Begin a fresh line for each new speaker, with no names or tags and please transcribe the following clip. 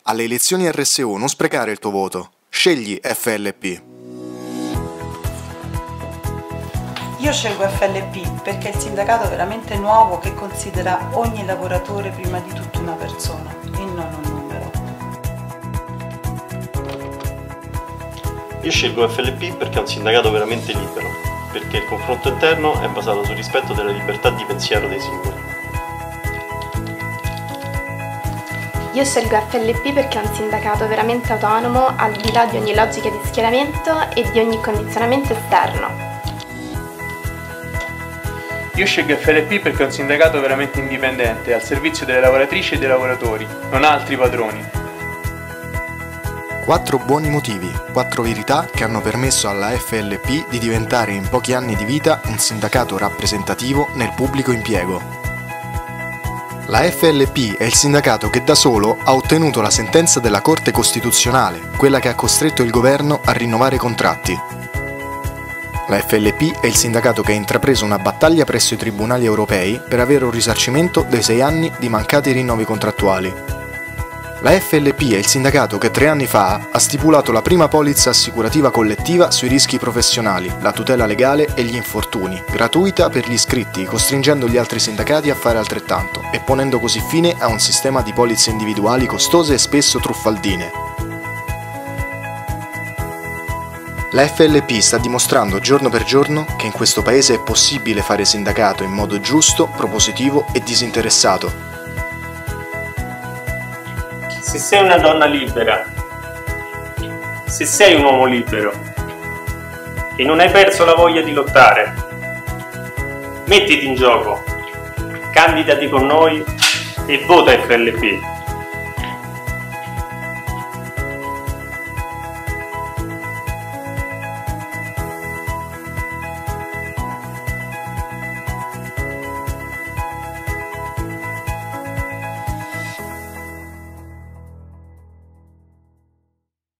Alle elezioni RSU non sprecare il tuo voto. Scegli FLP.
Io scelgo FLP perché è il sindacato veramente nuovo che considera ogni lavoratore prima di tutto una persona e non un numero.
Io scelgo FLP perché è un sindacato veramente libero, perché il confronto interno è basato sul rispetto della libertà di pensiero dei singoli.
Io scelgo FLP perché è un sindacato veramente autonomo, al di là di ogni logica di schieramento e di ogni condizionamento esterno.
Io scelgo FLP perché è un sindacato veramente indipendente, al servizio delle lavoratrici e dei lavoratori, non ha altri padroni.
4 buoni motivi, 4 verità che hanno permesso alla FLP di diventare in pochi anni di vita un sindacato rappresentativo nel pubblico impiego. La FLP è il sindacato che da solo ha ottenuto la sentenza della Corte Costituzionale, quella che ha costretto il governo a rinnovare i contratti. La FLP è il sindacato che ha intrapreso una battaglia presso i tribunali europei per avere un risarcimento dei 6 anni di mancati rinnovi contrattuali. La FLP è il sindacato che 3 anni fa ha stipulato la prima polizza assicurativa collettiva sui rischi professionali, la tutela legale e gli infortuni, gratuita per gli iscritti, costringendo gli altri sindacati a fare altrettanto e ponendo così fine a un sistema di polizze individuali costose e spesso truffaldine. La FLP sta dimostrando giorno per giorno che in questo paese è possibile fare sindacato in modo giusto, propositivo e disinteressato.
Se sei una donna libera, se sei un uomo libero e non hai perso la voglia di lottare, mettiti in gioco, candidati con noi e vota FLP.